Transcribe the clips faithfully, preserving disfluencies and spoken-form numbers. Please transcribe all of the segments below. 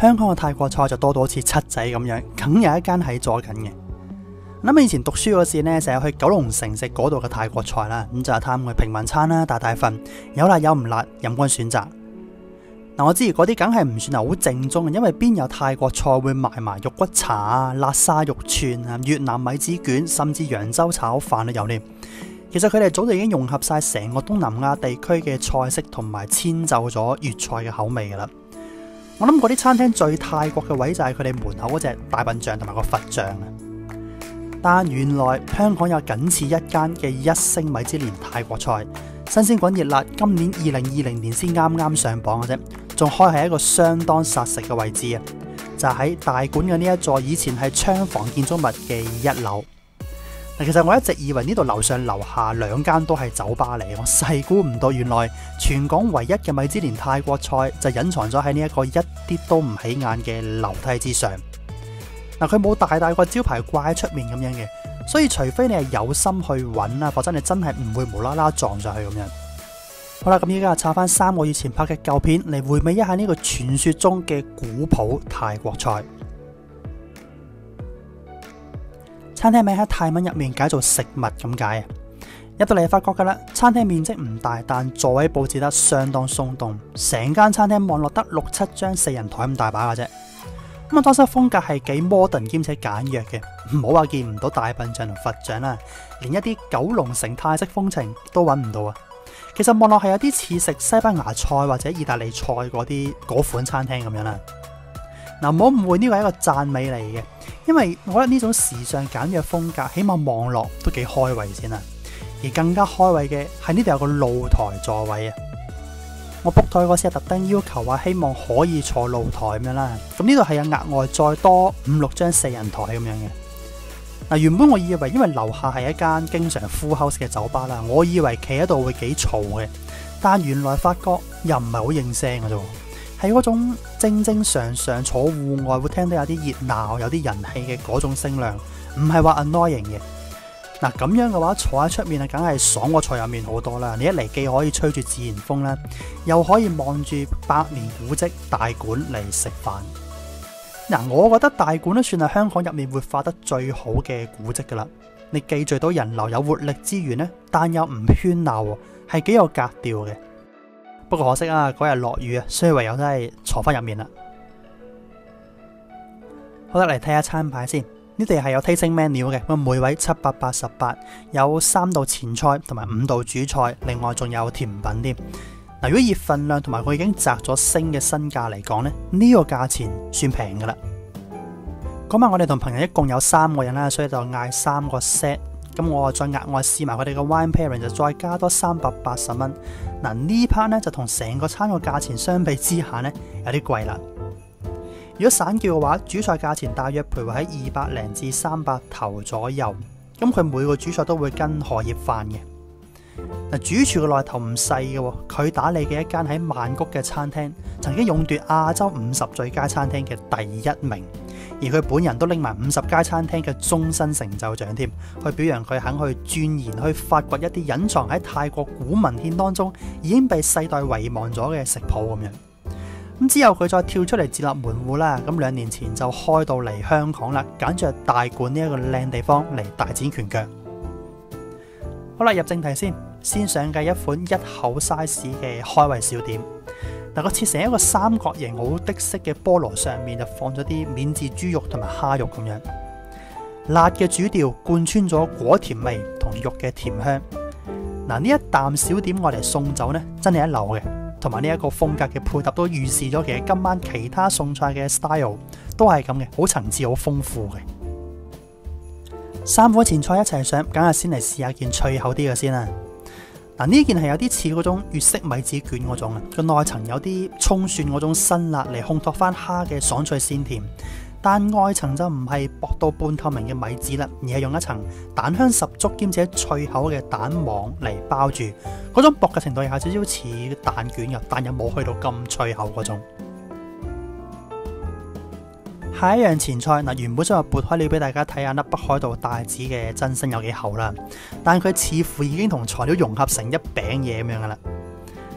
香港嘅泰國菜就多到好似七仔咁樣，梗有一間喺做緊嘅。諗起以前讀書嗰時呢，成日去九龍城食嗰度嘅泰國菜啦，咁就係貪佢平民餐啦，大大份，有辣有唔辣，任君選擇。嗱，我知嗰啲梗係唔算係好正宗嘅，因為邊有泰國菜會賣埋肉骨茶啊、辣沙肉串啊、越南米紙卷，甚至揚州炒飯都有添。其實佢哋早就已經融合晒成個東南亞地區嘅菜式，同埋遷就咗粵菜嘅口味噶啦。我諗嗰啲餐廳最泰國嘅位就係佢哋門口嗰隻大笨象同埋個佛像啊。但原來香港有僅此一間嘅一星米芝蓮泰國菜，新鮮滾熱辣，今年二零二零年先啱啱上榜嘅啫，仲開喺一個相當殺食嘅位置啊！就喺、是、大館嘅呢一座以前係槍房建築物嘅一樓。其實我一直以為呢度樓上樓下兩間都係酒吧嚟，我細估唔到原來全港唯一嘅米芝蓮泰國菜就隱藏咗喺呢一個一啲都唔起眼嘅樓梯之上。嗱，佢冇大大個招牌掛喺出面咁樣嘅，所以除非你係有心去揾啊，否則你真係唔會無啦啦撞上去咁樣。好啦，咁依家插翻三個月前拍嘅舊片嚟回味一下呢個傳說中嘅古樸泰國菜。餐廳名喺泰文入面解做食物咁解啊！入到嚟發覺噶啦，餐廳面積唔大，但座位佈置得相當鬆動，成間餐廳望落得六七張四人台咁大把嘅啫。咁啊，裝修風格係幾 modern 兼且簡約嘅，唔好話見唔到大笨象同佛像啦，連一啲九龍城泰式風情都揾唔到啊！其實望落係有啲似食西班牙菜或者意大利菜嗰啲嗰款餐廳咁樣啦。嗱，唔好誤會，呢個係一個讚美嚟嘅，因為我覺得呢種時尚簡約風格，起碼望落都幾開胃先啊。而更加開胃嘅係呢度有個露台座位啊！我 book 台嗰時係特登要求話希望可以坐露台咁樣啦。咁呢度係有額外再多五六張四人台咁樣嘅。嗱，原本我以為因為樓下係一間經常 full house 嘅酒吧啦，我以為企喺度會幾嘈嘅，但原來發覺又唔係好應聲嘅啫。係嗰種正正常常坐戶外會聽到有啲熱鬧、有啲人氣嘅嗰種聲量，唔係話 annoying 嘅。嗱，咁樣嘅話，坐喺出面啊，梗係爽過坐入面好多啦。你一嚟既可以吹住自然風啦，又可以望住百年古蹟大館嚟食飯。嗱，我覺得大館都算係香港入面活化得最好嘅古蹟噶啦。你既聚到人流有活力之餘呢，但又唔喧鬧，係幾有格調嘅。不過可惜啊，嗰日落雨啊，所以唯有都係坐翻入面啦。好啦，嚟睇下餐牌先。呢度係有 tasting menu 嘅，咁每位七百八十八，有三道前菜同埋五道主菜，另外仲有甜品添。嗱，如果以份量同埋佢已經摘咗星嘅身價嚟講呢，呢個價錢算平噶啦。嗰晚我哋同朋友一共有三個人啦，所以就嗌三個 set。咁我再額外試埋佢哋嘅 wine pairing，就再加多三百八十蚊。嗱，呢 part 呢就同成個餐個價錢相比之下呢，有啲貴啦。如果散叫嘅話，主菜價錢大約徘徊喺二百零至三百頭左右。咁佢每個主菜都會跟荷葉飯嘅。嗱，主廚嘅來頭唔細嘅，佢打理嘅一間喺曼谷嘅餐廳，曾經勇奪亞洲五十最佳餐廳嘅第一名。而佢本人都拎埋五十佳餐廳嘅終身成就獎添，去表揚佢肯去鑽研、去發掘一啲隱藏喺泰國古文獻當中已經被世代遺忘咗嘅食譜咁樣。咁之後佢再跳出嚟自立門戶啦，咁兩年前就開到嚟香港啦，揀着大館呢一個靚地方嚟大展拳腳。好啦，入正題先，先上計一款一口 size 嘅開胃小點。嗱，個切成一個三角形好的式嘅菠蘿，上面就放咗啲免治豬肉同埋蝦肉咁樣，辣嘅主調貫穿咗果甜味同肉嘅甜香。嗱，呢一啖小點我嚟送酒呢，真係一流嘅，同埋呢一個風格嘅配合都預示咗其實今晚其他餸菜嘅 style 都係咁嘅，好層次好豐富嘅。三款前菜一齊上，梗係先嚟試下件脆口啲嘅先啦。嗱，呢件係有啲似嗰種粵式米紙卷嗰種啊，個內層有啲葱蒜嗰種辛辣嚟烘托翻蝦嘅爽脆鮮甜，但外層就唔係薄到半透明嘅米紙啦，而係用一層蛋香十足兼且脆口嘅蛋黃嚟包住，嗰種薄嘅程度有少少似蛋卷嘅，但又冇去到咁脆口嗰種。下一樣前菜，嗱，原本想話撥開料俾大家睇下粒北海道帶子嘅真身有幾厚啦，但佢似乎已經同材料融合成一餅嘢咁樣噶啦。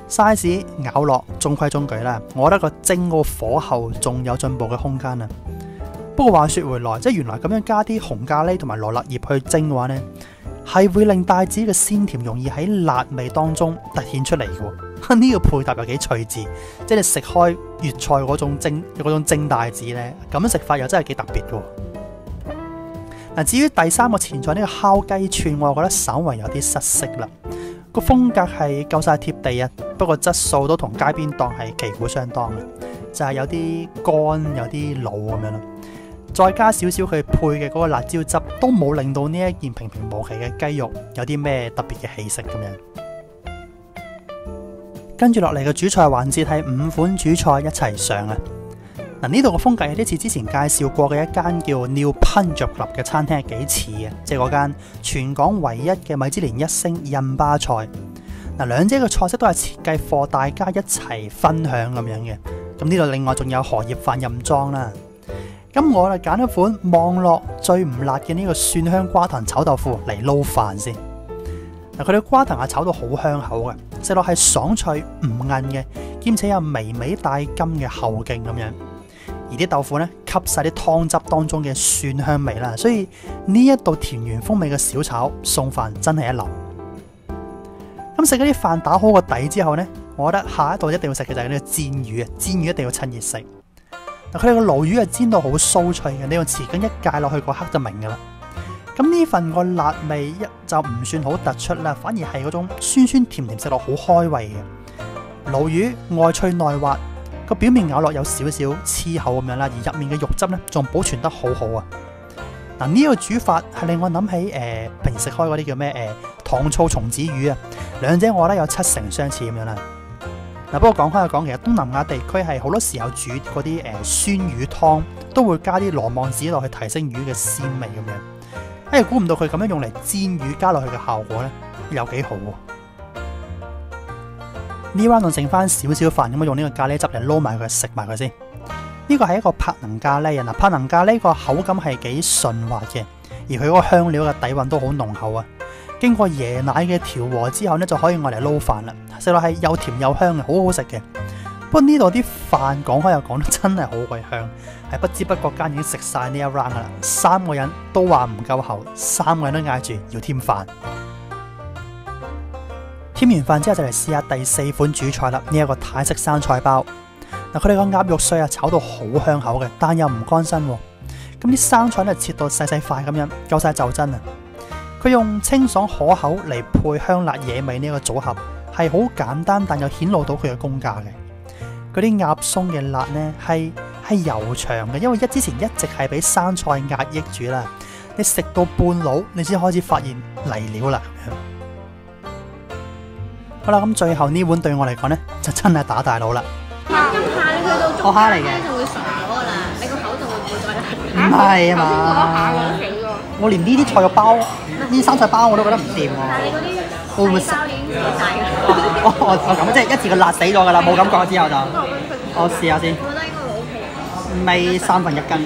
size 咬落中規中矩啦。我覺得個蒸個火候仲有進步嘅空間啊。不過話說回來，即係原來咁樣加啲紅咖喱同埋羅勒葉去蒸嘅話呢，係會令帶子嘅鮮甜容易喺辣味當中突顯出嚟嘅。呢個配搭又幾趣致，即係你食開粵菜嗰種蒸嗰種蒸帶子呢，咁樣食法又真係幾特別嘅。嗱，至於第三個前菜呢個烤雞串，我覺得稍為有啲失色啦。個風格係夠晒貼地啊，不過質素都同街邊檔係旗鼓相當嘅，就係、是、有啲乾有啲老咁樣咯。再加少少佢配嘅嗰個辣椒汁，都冇令到呢一件平平無奇嘅雞肉有啲咩特別嘅氣息咁樣。跟住落嚟嘅主菜環節係五款主菜一齊上啊！嗱，呢度嘅風格有啲似之前介紹過嘅一間叫 New Punjab 嘅餐廳，係幾似嘅，即係嗰間全港唯一嘅米芝蓮一星印巴菜。嗱，兩者嘅菜式都係設計課大家一齊分享咁樣嘅。咁呢度另外仲有荷葉飯任裝啦。咁我就揀一款望落最唔辣嘅呢個蒜香瓜藤炒豆腐嚟撈飯先。嗱，佢哋瓜藤係炒到好香口嘅，食落係爽脆唔韌嘅，兼且有微微帶甘嘅後勁咁樣。而啲豆腐咧吸晒啲湯汁當中嘅蒜香味啦，所以呢一道田園風味嘅小炒餸飯真係一流。咁食嗰啲飯打好個底之後呢，我覺得下一道一定要食嘅就係呢個煎魚啊！煎魚一定要趁熱食。嗱，佢哋個鱸魚係煎到好酥脆嘅，你用匙羹一介落去嗰刻就明噶啦。咁呢份個辣味一就唔算好突出啦，反而係嗰種酸酸甜甜食落好開胃嘅。鱸魚外脆內滑。個表面咬落有少少黐口咁樣啦，而入面嘅肉汁咧仲保存得好好啊！嗱，呢個煮法係令我諗起誒、呃、平時食開嗰啲叫咩誒、呃、糖醋松子魚啊，兩者我覺得有七成相似咁樣啦。嗱，不過講開又講，其實東南亞地區係好多時候煮嗰啲誒酸魚湯都會加啲羅望子落去提升魚嘅鮮味咁樣。哎呀，估唔到佢咁樣用嚟煎魚加落去嘅效果咧有幾好喎！呢 round 仲剩翻少少飯，咁我用呢個咖喱汁嚟撈埋佢食埋佢先。呢個係一個柏能咖喱啊！嗱，柏能咖喱個口感係幾順滑嘅，而佢嗰個香料嘅底蘊都好濃厚啊。經過椰奶嘅調和之後呢，就可以用嚟撈飯啦。食落係又甜又香嘅，好好食嘅。不過呢度啲飯講開又講得真係好鬼香，係不知不覺間已經食晒呢一 round 噶啦。三個人都話唔夠喉，三個人都嗌住要添飯。添完飯之後就嚟試下第四款主菜啦，呢一個泰式生菜包。嗱，佢哋個鴨肉碎啊炒到好香口嘅，但又唔乾身。咁啲生菜咧切到細細塊咁樣，夠晒袖珍啊！佢用清爽可口嚟配香辣野味呢一個組合，係好簡單，但又顯露到佢嘅功架嘅。嗰啲鴨鬆嘅辣呢係係悠長嘅，因為一之前一直係俾生菜壓抑住啦。你食到半路，你先開始發現嚟料啦。好啦，咁最後呢碗對我嚟講呢，就真係打大佬啦。咁下你去到中間咧就會熟咗噶啦，你個口就會唔會再辣。唔係啊嘛，我連呢啲菜肉包、呢生菜包我都覺得唔掂喎。但係你嗰啲會唔會食已經死晒㗎？哦，我咁即係一次個辣死咗㗎啦，冇感覺之後就。我試下先。我覺得應該會 O K。未三分一斤。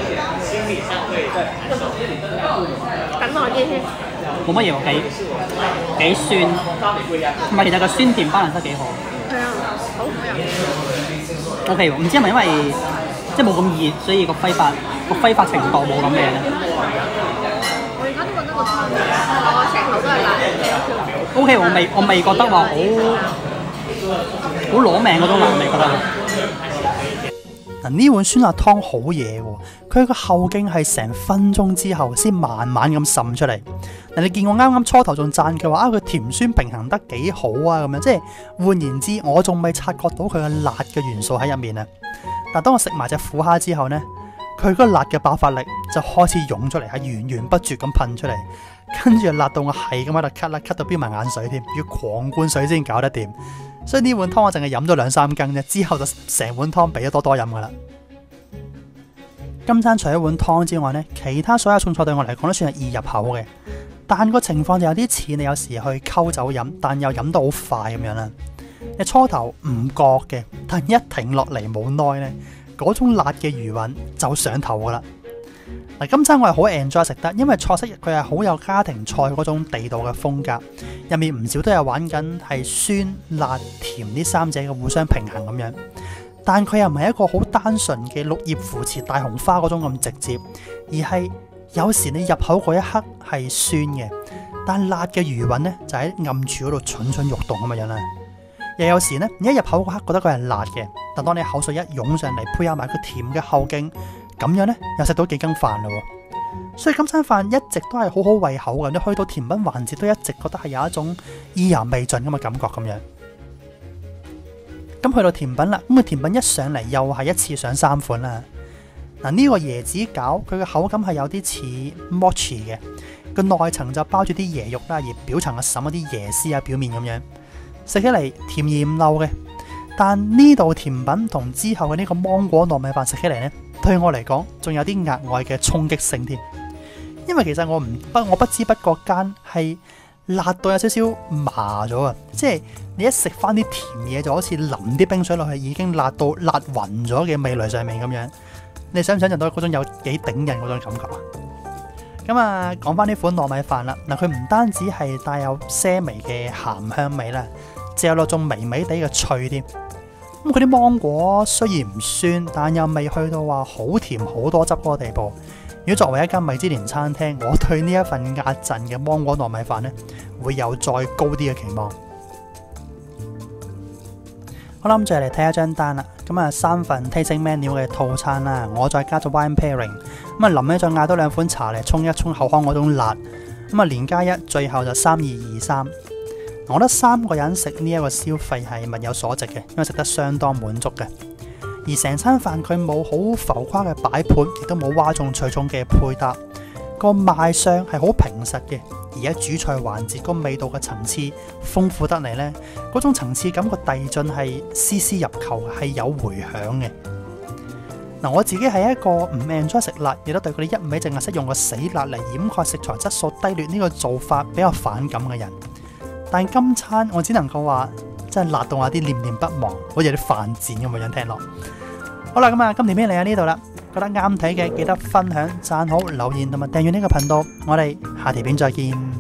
等耐啲先。冇乜嘢喎，幾幾酸，唔係其實個酸甜平衡得幾好。係啊，好好飲。O K 喎，唔知係咪因為即係冇咁熱，所以個揮發個揮發程度冇咁咩咧？我而家都覺得個湯，我成口都係辣嘅。O K，我未我未覺得話好好攞命嗰種辣味，覺得。嗱，呢碗酸辣湯好嘢喎，佢個後勁係成分鐘之後先慢慢咁滲出嚟。嗱，你見我啱啱初頭仲讚佢話啊，佢甜酸平衡得幾好啊咁樣，即係換言之，我仲未察覺到佢嘅辣嘅元素喺入面啊。但當我食埋隻虎蝦之後呢，佢嗰個辣嘅爆發力就開始湧出嚟，係源源不絕咁噴出嚟，跟住辣到我係咁喺度咳啦，咳到飆埋眼水添，要狂灌水先搞得掂。所以呢碗湯我淨係飲咗兩三羹啫，之後就成碗湯俾咗多多飲噶啦。今餐除咗碗湯之外呢，其他所有餸菜對我嚟講都算係易入口嘅，但個情況就有啲似你有時去溝酒飲，但又飲得好快咁樣啦。你初頭唔覺嘅，但一停落嚟冇耐呢，嗰種辣嘅餘韻就上頭噶啦。 嗱，今餐我係好 enjoy 食得，因為菜式佢係好有家庭菜嗰種地道嘅風格，入面唔少都係玩緊係酸、辣、甜呢三者嘅互相平衡咁樣。但佢又唔係一個好單純嘅綠葉扶持大紅花嗰種咁直接，而係有時你入口嗰一刻係酸嘅，但辣嘅餘韻呢就喺暗處嗰度蠢蠢欲動咁嘅樣啦。又有時呢，你一入口嗰刻覺得佢係辣嘅，但當你口水一湧上嚟，配合埋佢甜嘅後勁，咁樣呢又食到幾羹飯咯。所以今餐飯一直都係好好胃口嘅，你去到甜品環節都一直覺得係有一種意猶未盡咁嘅感覺咁樣。咁去到甜品啦，咁個甜品一上嚟又係一次上三款啦。嗱，呢個椰子餃佢嘅口感係有啲似 mochi 嘅，個內層就包住啲椰肉啦，而表層係滲一啲椰絲啊表面咁樣，食起嚟甜而唔漏嘅。但呢道甜品同之後嘅呢個芒果糯米飯食起嚟呢，對我嚟講仲有啲額外嘅衝擊性添，因為其實我唔不我不知不覺間係辣到有少少麻咗啊！即係你一食翻啲甜嘢，就好似淋啲冰水落去，已經辣到辣暈咗嘅味蕾上面咁樣。你想唔想象到嗰種有幾頂人嗰種感覺啊？咁啊，講翻呢款糯米飯啦，嗱，佢唔單止係帶有些微嘅鹹香味啦，仲有落種微微地嘅脆添。咁佢啲芒果雖然唔酸，但又未去到話好甜好多汁嗰個地步。如果作為一間米芝蓮餐廳，我對呢一份壓陣嘅芒果糯米飯呢，會有再高啲嘅期望。好啦，咁再嚟睇一張單啦。咁啊，三份 tasting menu 嘅套餐啦，我再加咗 wine pairing。咁啊，臨尾再嗌多兩款茶嚟沖一沖口腔嗰種辣。咁啊，連加一，最後就三二二三。我覺得三個人食呢一個消費係物有所值嘅，因為食得相當滿足嘅。而成餐飯佢冇好浮誇嘅擺盤，亦都冇嘩眾取寵嘅配搭，個賣相係好平實嘅。而喺主菜環節，個味道嘅層次豐富得嚟呢，嗰種層次感個遞進係絲絲入扣，係有回響嘅。嗱，我自己係一個唔 enjoy 食辣，亦都對佢哋一味淨係識用個死辣嚟掩蓋食材質素低劣呢個做法比較反感嘅人。但今餐我只能夠話真係辣到我有啲念念不忘，好似有啲犯賤咁嘅樣聽落。好啦，咁啊，今條片嚟喺呢度啦，覺得啱睇嘅記得分享、讚好、留言同埋訂閱呢個頻道。我哋下條片再見。